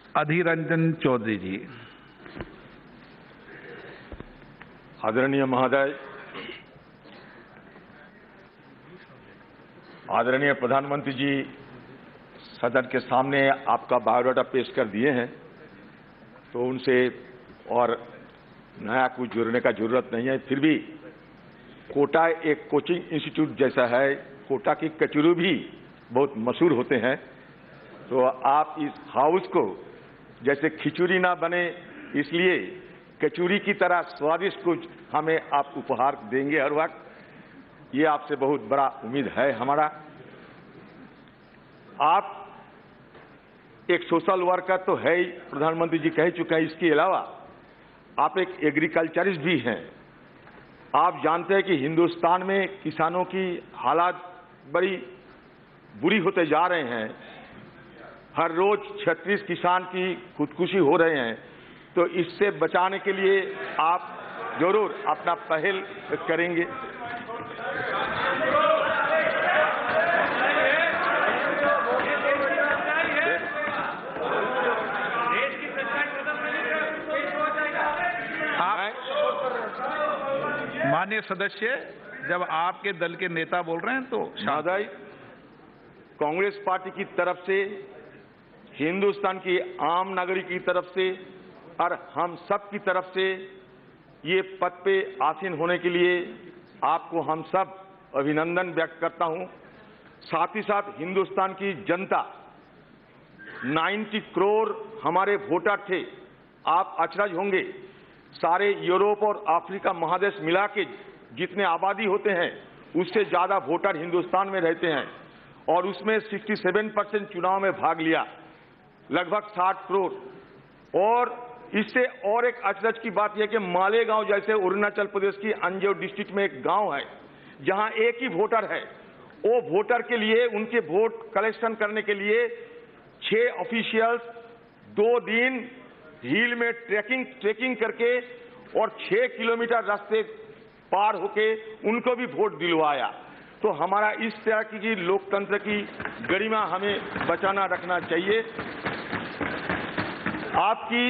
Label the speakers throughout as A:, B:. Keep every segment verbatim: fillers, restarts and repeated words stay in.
A: अधीर रंजन चौधरी जी।
B: आदरणीय महोदय, आदरणीय प्रधानमंत्री जी सदन के सामने आपका बायोडाटा पेश कर दिए हैं, तो उनसे और नया कुछ जुड़ने का जरूरत नहीं है। फिर भी कोटा एक कोचिंग इंस्टीट्यूट जैसा है, कोटा की कचौरी भी बहुत मशहूर होते हैं, तो आप इस हाउस को जैसे खिचड़ी ना बने इसलिए कचौरी की तरह स्वादिष्ट कुछ हमें आप उपहार देंगे हर वक्त, ये आपसे बहुत बड़ा उम्मीद है हमारा। आप एक सोशल वर्कर तो है ही, प्रधानमंत्री जी कह चुके हैं। इसके अलावा आप एक एग्रीकल्चरिस्ट भी हैं। आप जानते हैं कि हिंदुस्तान में किसानों की हालात बड़ी बुरी होते जा रहे हैं। हर रोज छत्तीस किसान की खुदकुशी हो रहे हैं, तो इससे बचाने के लिए आप जरूर अपना पहल करेंगे।
A: माननीय सदस्य, जब आपके दल के नेता बोल रहे हैं तो
B: महोदय, कांग्रेस पार्टी की तरफ से, हिंदुस्तान की आम नागरिक की तरफ से और हम सब की तरफ से ये पद पे आसीन होने के लिए आपको हम सब अभिनंदन व्यक्त करता हूं। साथ ही साथ हिंदुस्तान की जनता, नब्बे करोड़ हमारे वोटर थे। आप अचरज होंगे, सारे यूरोप और अफ्रीका महादेश मिला के जितने आबादी होते हैं उससे ज्यादा वोटर हिंदुस्तान में रहते हैं, और उसमें सड़सठ परसेंट चुनाव में भाग लिया, लगभग साठ करोड़। और इससे और एक अचरज की बात यह कि मालेगांव जैसे अरुणाचल प्रदेश की अंजो डिस्ट्रिक्ट में एक गांव है जहां एक ही वोटर है। वो वोटर के लिए, उनके वोट कलेक्शन करने के लिए छह ऑफिशियल्स दो दिन हिल में ट्रैकिंग ट्रैकिंग करके और छह किलोमीटर रास्ते पार होके उनको भी वोट दिलवाया। तो हमारा इस तरह की लोकतंत्र की गरिमा हमें बचाना रखना चाहिए। आपकी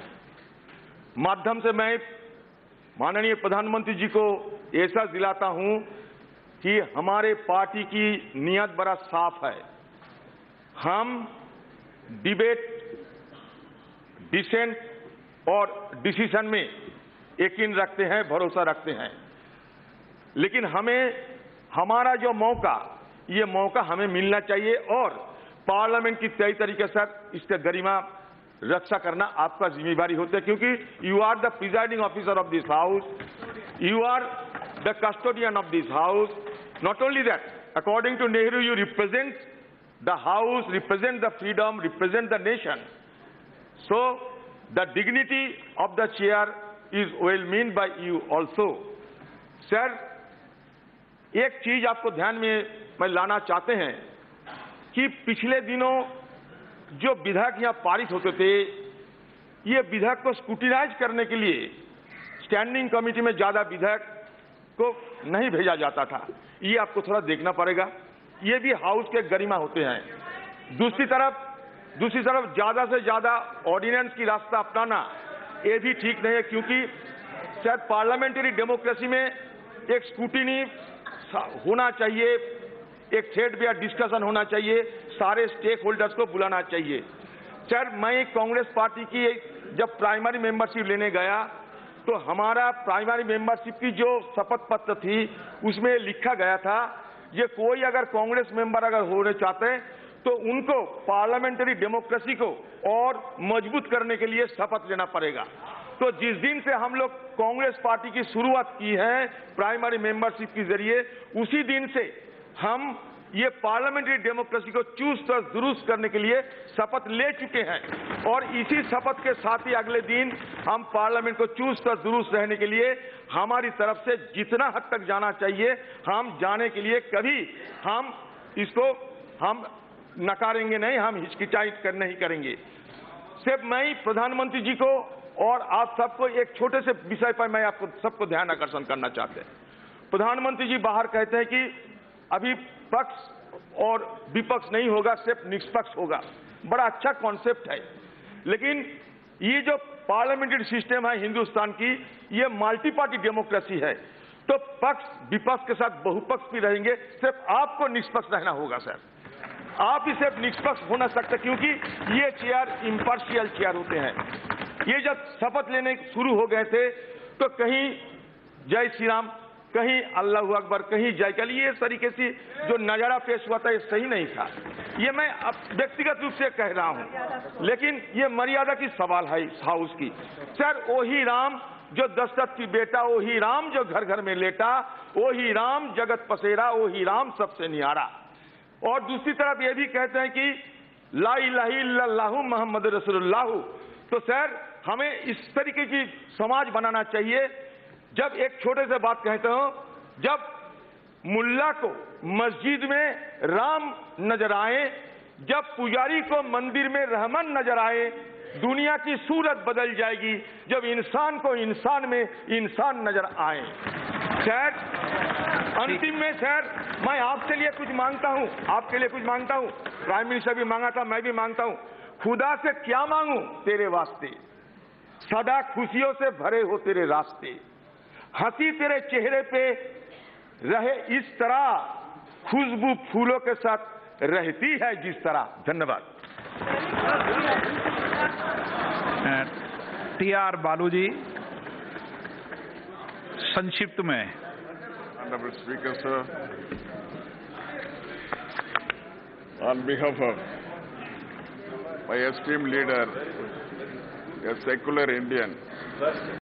B: माध्यम से मैं माननीय प्रधानमंत्री जी को ऐसा दिलाता हूं कि हमारे पार्टी की नियत बड़ा साफ है। हम डिबेट, डिसेंट और डिसीजन में यकीन रखते हैं, भरोसा रखते हैं, लेकिन हमें हमारा जो मौका, ये मौका हमें मिलना चाहिए और पार्लियामेंट की तय तरीके से इसका गरिमा रक्षा करना आपका जिम्मेदारी होता है, क्योंकि you are the presiding officer of this house, you are the custodian of this house. Not only that, according to Nehru you represent the house, represent the freedom, represent the nation. So, the dignity of the chair is well meant by you also. Sir, एक चीज आपको ध्यान में मैं लाना चाहते हैं कि पिछले दिनों जो विधेयक यहाँ पारित होते थे, ये विधेयक को स्क्रूटिनाइज करने के लिए स्टैंडिंग कमेटी में ज्यादा विधेयक को नहीं भेजा जाता था। ये आपको थोड़ा देखना पड़ेगा। ये भी हाउस के गरिमा होते हैं। दूसरी तरफ दूसरी तरफ ज्यादा से ज्यादा ऑर्डिनेंस की रास्ता अपनाना ये भी ठीक नहीं है, क्योंकि शायद पार्लियामेंट्री डेमोक्रेसी में एक स्क्रूटिनी होना चाहिए, एक थ्रेड बेयर डिस्कशन होना चाहिए, सारे स्टेक होल्डर्स को बुलाना चाहिए। सर, मैं कांग्रेस पार्टी की जब प्राइमरी मेंबरशिप लेने गया तो हमारा प्राइमरी मेंबरशिप की जो शपथ पत्र थी उसमें लिखा गया था, ये कोई अगर कांग्रेस मेंबर अगर होने चाहते हैं तो उनको पार्लियामेंट्री डेमोक्रेसी को और मजबूत करने के लिए शपथ लेना पड़ेगा। तो जिस दिन से हम लोग कांग्रेस पार्टी की शुरुआत की है प्राइमरी मेंबरशिप के जरिए, उसी दिन से हम ये पार्लियामेंट्री डेमोक्रेसी को चुस्त और दुरुस्त करने के लिए शपथ ले चुके हैं, और इसी शपथ के साथ ही अगले दिन हम पार्लियामेंट को चुस्त और दुरुस्त रहने के लिए हमारी तरफ से जितना हद तक जाना चाहिए हम जाने के लिए कभी हम इसको हम नकारेंगे नहीं, हम हिचकिचाहट कर नहीं करेंगे। सिर्फ मैं प्रधानमंत्री जी को और आप सबको एक छोटे से विषय पर मैं आपको सबको ध्यान आकर्षण करना चाहते हैं। प्रधानमंत्री जी बाहर कहते हैं कि अभी पक्ष और विपक्ष नहीं होगा, सिर्फ निष्पक्ष होगा। बड़ा अच्छा कॉन्सेप्ट है, लेकिन ये जो पार्लियामेंट्री सिस्टम है हिंदुस्तान की, ये मल्टी पार्टी डेमोक्रेसी है, तो पक्ष विपक्ष के साथ बहुपक्ष भी रहेंगे। सिर्फ आपको निष्पक्ष रहना होगा सर, आप ही सिर्फ निष्पक्ष हो ना सकते, क्योंकि ये चेयर इम्पार्शियल चेयर होते हैं। ये जब शपथ लेने शुरू हो गए थे तो कहीं जय श्री राम, कहीं अल्लाह अकबर, कहीं जय काली, ये तरीके से जो नजारा पेश हुआ था ये सही नहीं था। ये मैं व्यक्तिगत रूप से कह रहा हूं, लेकिन ये मर्यादा की सवाल है इस हाउस की। सर वही राम जो दशरथ की बेटा, वही राम जो घर घर में लेटा, वही राम जगत पसेरा, वही राम सबसे नियारा। और दूसरी तरफ ये भी कहते हैं कि ला इलाहा इल्लल्लाहु मोहम्मद रसूलुल्लाह। तो सर हमें इस तरीके की समाज बनाना चाहिए। जब एक छोटे से बात कहते हो, जब मुल्ला को मस्जिद में राम नजर आए, जब पुजारी को मंदिर में रहमान नजर आए, दुनिया की सूरत बदल जाएगी जब इंसान को इंसान में इंसान नजर आए। सर अंतिम में सर मैं आपसे लिए कुछ मांगता हूं, आपके लिए कुछ मांगता हूं। प्राइम मिनिस्टर भी मांगा था, मैं भी मांगता हूं। खुदा से क्या मांगूं तेरे वास्ते, सदा खुशियों से भरे हो तेरे रास्ते, हंसी तेरे चेहरे पे रहे इस तरह, खुशबू फूलों के साथ रहती है जिस तरह। धन्यवाद।
A: टी आर बालू जी संक्षिप्त में।
C: Honorable Speaker, sir, on behalf of my esteemed leader, a secular Indian,